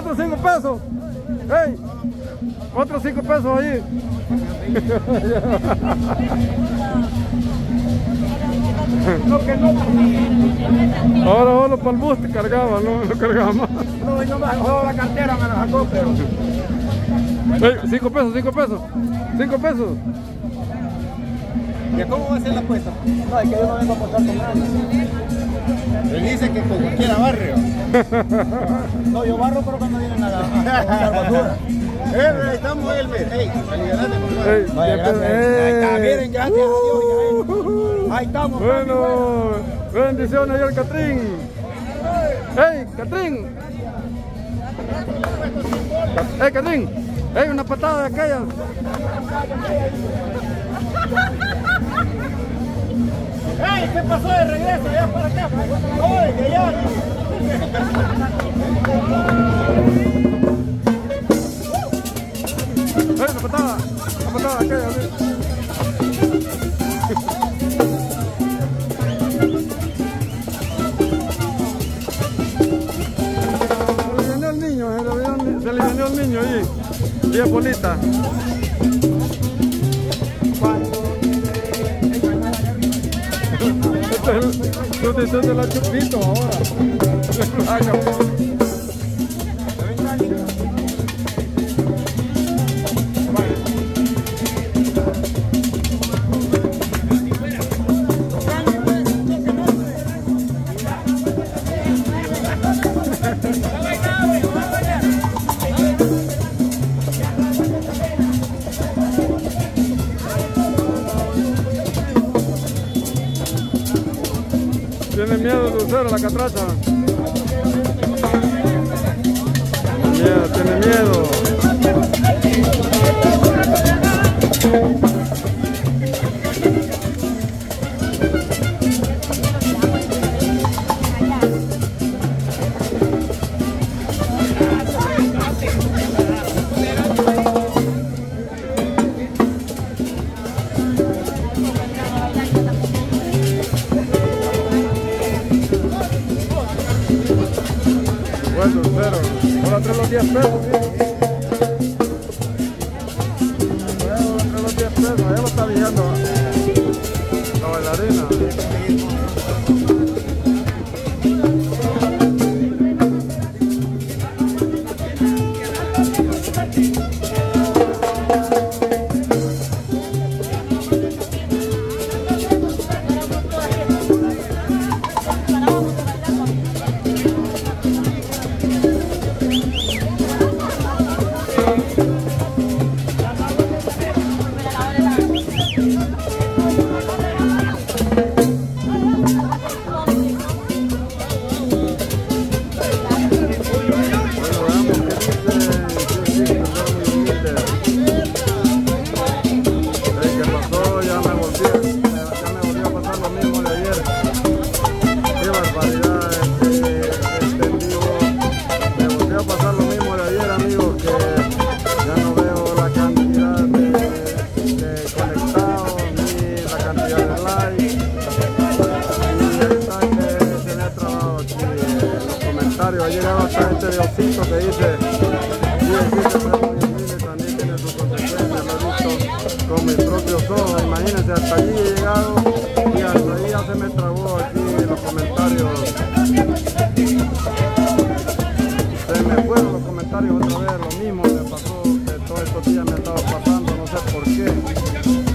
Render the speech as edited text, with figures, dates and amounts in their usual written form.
otros 5 pesos. ¡Ey! Otros 5 pesos ahí. Ahora solo para el bus te cargaba, no cargaba más. No, yo me dejó la cartera, me la sacó, pero... Ey, 5 pesos, 5 pesos. 5 pesos. ¿Y cómo va a ser la apuesta? No, es que yo no vengo a apostar con nadie. Él dice que con cualquiera barrio. No, yo barro, pero cuando vienen a la basura. Ahí estamos, Elmer. Ey, alivianate, compadre. Vaya, gracias. Ahí está, miren, gracias a Dios. Ahí estamos. Bueno, bendiciones ahí al Catrín. ¡Ey, Catrín! ¡Ey, Catrín! ¡Ey, una patada de aquellas! ¡Ey! ¿Qué pasó de regreso? ¿Ya para acá? ¡Oye, que ya! ¡Ey, una patada de aquellas! Se le vendió el niño ahí, y es bolita. Este es el de la Chupito ahora. Tiene miedo de usar la catracha. Tiene miedo. Bueno, cero. Ahora trae los 10 pesos. Bueno, trae los 10 pesos. Allá lo está viendo la bailarina. Ha llegado hasta este Diosito que dice también tiene sus consecuencias, lo he visto con mis propios ojos. Imagínense, hasta allí he llegado y hasta ahí ya se me trabó aquí en los comentarios. Se me fueron los comentarios otra vez, lo mismo me pasó, que todos estos días me estaba pasando, no sé por qué.